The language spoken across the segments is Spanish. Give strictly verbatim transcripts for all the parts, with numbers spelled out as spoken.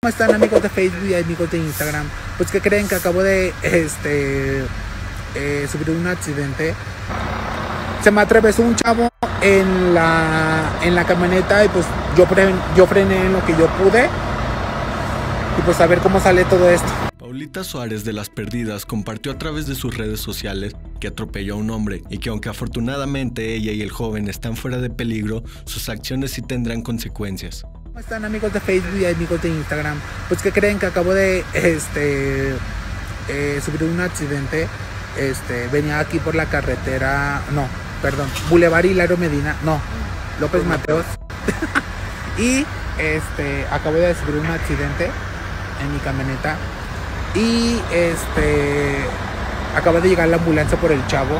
¿Cómo están, amigos de Facebook y amigos de Instagram? Pues que creen que acabo de este eh, sufrir un accidente. Se me atravesó un chavo en la en la camioneta y pues yo, fren, yo frené en lo que yo pude y pues a ver cómo sale todo esto. Paulita Suárez de Las Perdidas compartió a través de sus redes sociales que atropelló a un hombre y que aunque afortunadamente ella y el joven están fuera de peligro, sus acciones sí tendrán consecuencias. ¿Cómo están, amigos de Facebook y amigos de Instagram? Pues que creen que acabo de este eh, sufrir un accidente. Este, venía aquí por la carretera, no, perdón, Boulevard Hilario Medina, no, López Mateos. Y este, acabo de sufrir un accidente en mi camioneta. Y este, acaba de llegar la ambulancia por el chavo.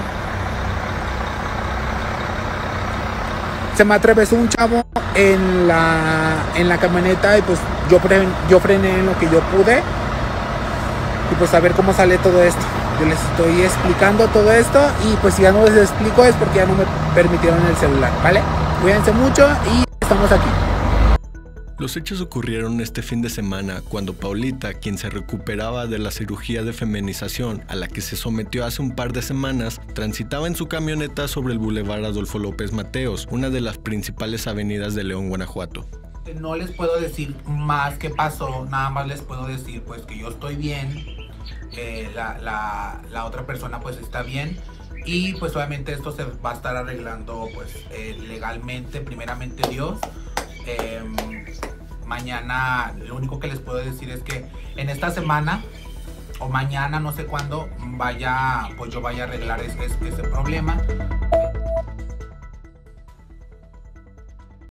Se me atravesó un chavo en la en la camioneta y pues yo, fren, yo frené en lo que yo pude y pues a ver cómo sale todo esto. Yo les estoy explicando todo esto y pues si ya no les explico es porque ya no me permitieron el celular, ¿vale? Cuídense mucho y estamos aquí. Los hechos ocurrieron este fin de semana cuando Paulita, quien se recuperaba de la cirugía de feminización a la que se sometió hace un par de semanas, transitaba en su camioneta sobre el Boulevard Adolfo López Mateos, una de las principales avenidas de León, Guanajuato. No les puedo decir más qué pasó, nada más les puedo decir pues que yo estoy bien, eh, la, la, la otra persona pues está bien y pues obviamente esto se va a estar arreglando pues eh, legalmente, primeramente Dios. Eh, mañana lo único que les puedo decir es que en esta semana o mañana no sé cuándo vaya pues yo vaya a arreglar ese, ese problema